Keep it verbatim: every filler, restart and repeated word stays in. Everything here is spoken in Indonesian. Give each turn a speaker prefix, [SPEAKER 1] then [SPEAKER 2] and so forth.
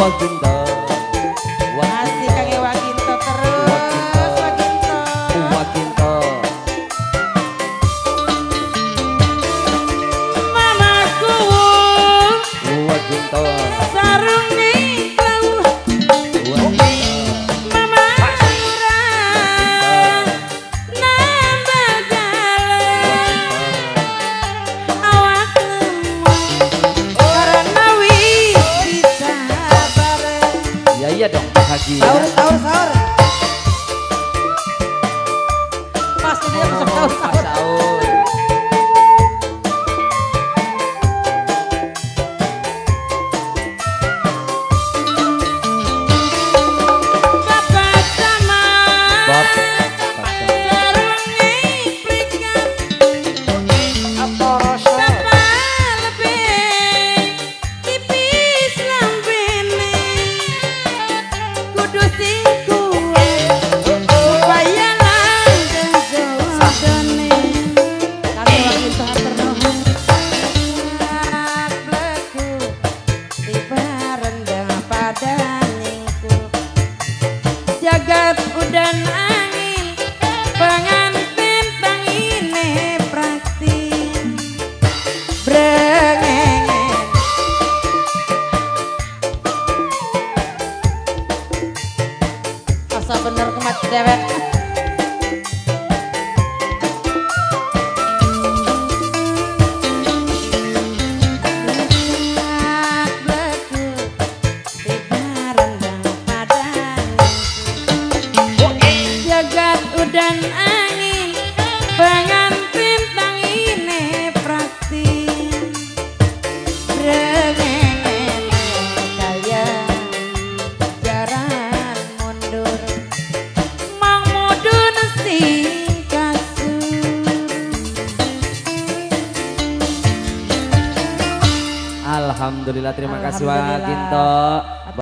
[SPEAKER 1] Waginto.
[SPEAKER 2] Masih Kang Waginto terus. Waginto.
[SPEAKER 1] Waginto.
[SPEAKER 2] Mamaku.
[SPEAKER 1] Waginto.
[SPEAKER 2] Sarung
[SPEAKER 1] iya dong bahagia.
[SPEAKER 2] Sahur, sahur, sahur. Pasti dia masuk sahur, sahur.
[SPEAKER 1] Sahur.
[SPEAKER 2] Bapak sama.
[SPEAKER 1] Bapak.
[SPEAKER 2] Sarung ngiplikan. Apa rasa? Bapak lebih tipis lambene. Kudu sing kuat supaya langgeng jodone. Kami Waginto ternuhun bleku tiba rendah pada ningku jagat udan angin pengantin tangine praktis brengengen asa bener kemat dewek. Jagat udan angin pengantin tangine praktis brengengen kaya jaran mundur mang mudun sing kasur.
[SPEAKER 1] Alhamdulillah, terima kasih
[SPEAKER 2] Alhamdulillah.
[SPEAKER 1] Waginto.